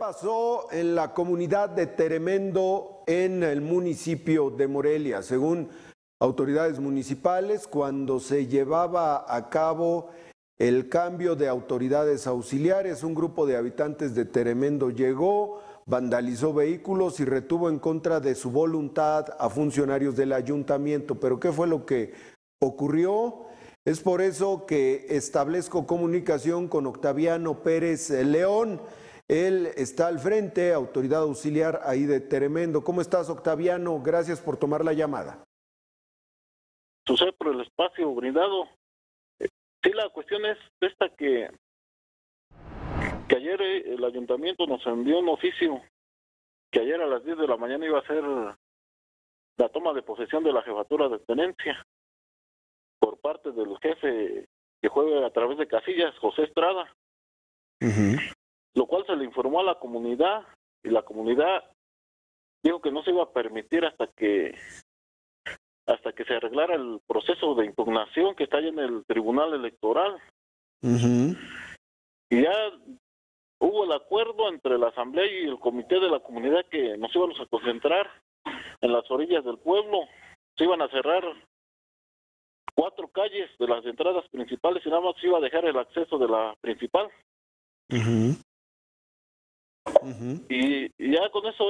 pasó en la comunidad de Teremendo en el municipio de Morelia? Según autoridades municipales, cuando se llevaba a cabo el cambio de autoridades auxiliares, un grupo de habitantes de Teremendo llegó, vandalizó vehículos y retuvo en contra de su voluntad a funcionarios del ayuntamiento. ¿Pero qué fue lo que ocurrió? Es por eso que establezco comunicación con Octaviano Pérez León. Él está al frente, autoridad auxiliar ahí de Teremendo. ¿Cómo estás, Octaviano? Gracias por tomar la llamada. Sucede por el espacio brindado. Sí, la cuestión es esta que ayer el ayuntamiento nos envió un oficio que ayer a las 10 de la mañana iba a ser la toma de posesión de la jefatura de tenencia por parte del jefe que juega a través de casillas, José Estrada. Lo cual se le informó a la comunidad y la comunidad dijo que no se iba a permitir hasta que se arreglara el proceso de impugnación que está ahí en el Tribunal Electoral. Y ya hubo el acuerdo entre la asamblea y el comité de la comunidad que nos íbamos a concentrar en las orillas del pueblo. Se iban a cerrar 4 calles de las entradas principales y nada más se iba a dejar el acceso de la principal. Y ya con eso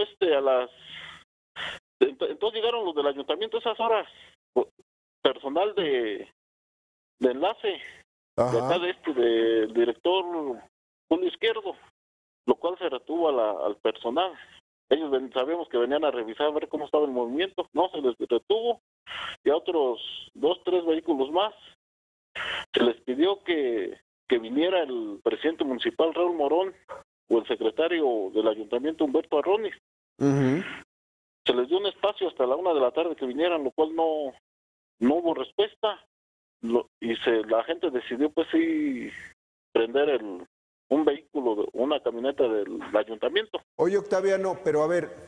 entonces llegaron los del ayuntamiento a esas horas, personal de enlace de acá del director Julio Izquierdo, lo cual se retuvo al personal. Ellos sabíamos que venían a revisar a ver cómo estaba el movimiento, no se les retuvo, y a otros 2, 3 vehículos más se les pidió que viniera el presidente municipal Raúl Morón o el secretario del ayuntamiento Humberto Arronis. Se les dio un espacio hasta la 1 de la tarde que vinieran, lo cual no hubo respuesta, y la gente decidió pues sí prender un vehículo, una camioneta del ayuntamiento. Oye, Octaviano, pero a ver,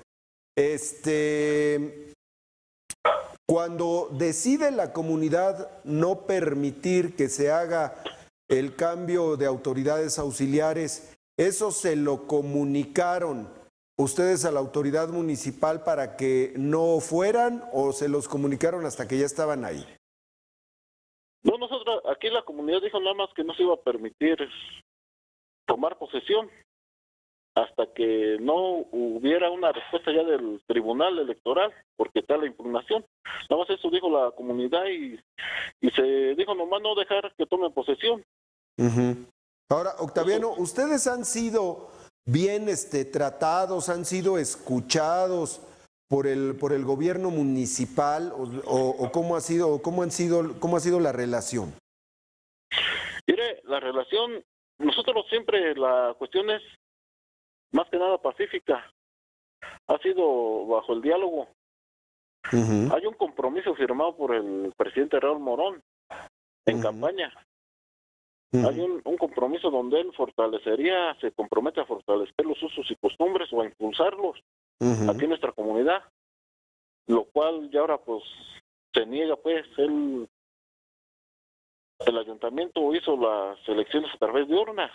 cuando decide la comunidad no permitir que se haga el cambio de autoridades auxiliares, ¿eso se lo comunicaron ustedes a la autoridad municipal para que no fueran o se los comunicaron hasta que ya estaban ahí? No, nosotros, aquí la comunidad dijo nada más que no se iba a permitir tomar posesión hasta que no hubiera una respuesta ya del Tribunal Electoral, porque está la impugnación. Nada más eso dijo la comunidad y se dijo nomás no dejar que tomen posesión. Ahora, Octaviano, ¿ustedes han sido bien tratados, han sido escuchados por el gobierno municipal o cómo ha sido la relación? Mire, la relación, nosotros siempre la cuestión es más que nada pacífica, ha sido bajo el diálogo. Hay un compromiso firmado por el presidente Raúl Morón en campaña. Hay un compromiso donde él se compromete a fortalecer los usos y costumbres o a impulsarlos aquí en nuestra comunidad, lo cual ya ahora pues se niega pues el ayuntamiento hizo las elecciones a través de urnas,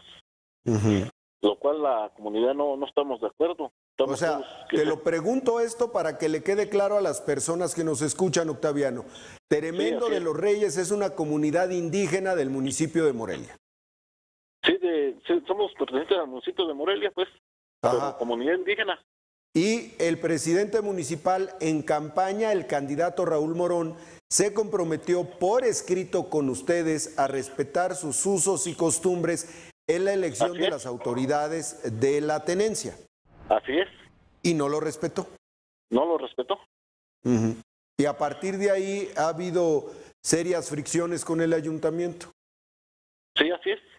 lo cual la comunidad no estamos de acuerdo. O sea, te lo pregunto esto para que le quede claro a las personas que nos escuchan, Octaviano. Teremendo de los Reyes es una comunidad indígena del municipio de Morelia. Sí, somos pertenecientes al municipio de Morelia, pues, como comunidad indígena. Y el presidente municipal en campaña, el candidato Raúl Morón, se comprometió por escrito con ustedes a respetar sus usos y costumbres en la elección de las autoridades de la tenencia. Así es. ¿Y no lo respetó? No lo respetó. Y a partir de ahí ha habido serias fricciones con el ayuntamiento. Sí, así es.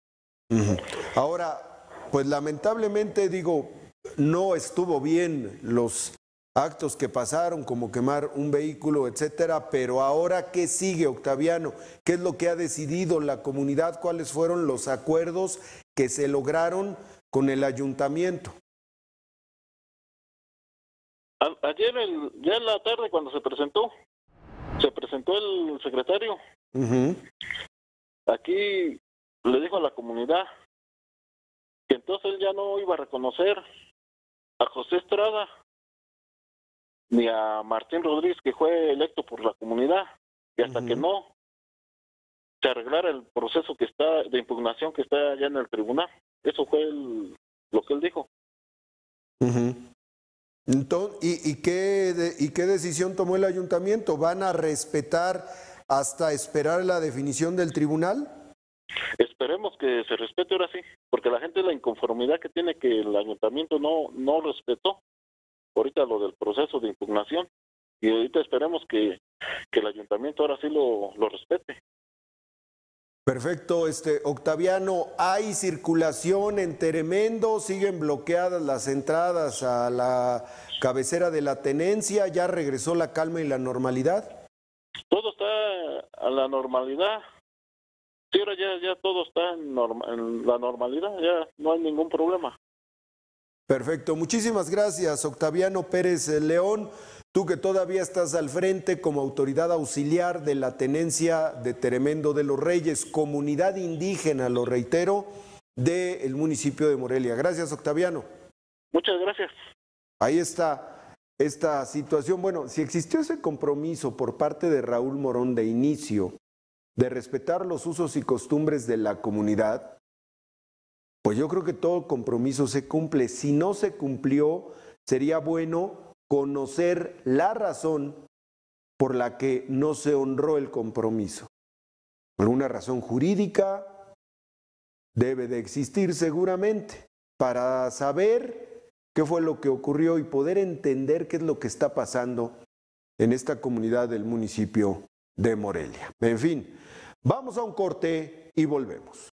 Ahora, pues lamentablemente digo, no estuvo bien los actos que pasaron, como quemar un vehículo, etcétera, pero ahora, ¿qué sigue, Octaviano? ¿Qué es lo que ha decidido la comunidad? ¿Cuáles fueron los acuerdos que se lograron con el ayuntamiento? Ayer, ya en la tarde, cuando se presentó el secretario. Aquí le dijo a la comunidad que entonces él ya no iba a reconocer a José Estrada ni a Martín Rodríguez, que fue electo por la comunidad, y hasta que no se arreglara el proceso que está de impugnación que está allá en el tribunal. Eso fue lo que él dijo. Entonces, ¿y qué decisión tomó el ayuntamiento? ¿Van a respetar hasta esperar la definición del tribunal? Esperemos que se respete ahora sí, porque la gente, la inconformidad que tiene, que el ayuntamiento no respetó ahorita lo del proceso de impugnación, y ahorita esperemos que el ayuntamiento ahora sí lo respete. Perfecto, Octaviano, ¿hay circulación en Tremendo? ¿Siguen bloqueadas las entradas a la cabecera de la tenencia? ¿Ya regresó la calma y la normalidad? Todo está a la normalidad. Sí, ahora ya todo está en la normalidad, ya no hay ningún problema. Perfecto, muchísimas gracias, Octaviano Pérez León. Tú que todavía estás al frente como autoridad auxiliar de la tenencia de Tremendo de los Reyes, comunidad indígena, lo reitero, del municipio de Morelia. Gracias, Octaviano. Muchas gracias. Ahí está esta situación. Bueno, si existió ese compromiso por parte de Raúl Morón de inicio de respetar los usos y costumbres de la comunidad, pues yo creo que todo compromiso se cumple. Si no se cumplió, sería bueno conocer la razón por la que no se honró el compromiso. ¿Alguna razón jurídica? Debe de existir seguramente para saber qué fue lo que ocurrió y poder entender qué es lo que está pasando en esta comunidad del municipio de Morelia. En fin, vamos a un corte y volvemos.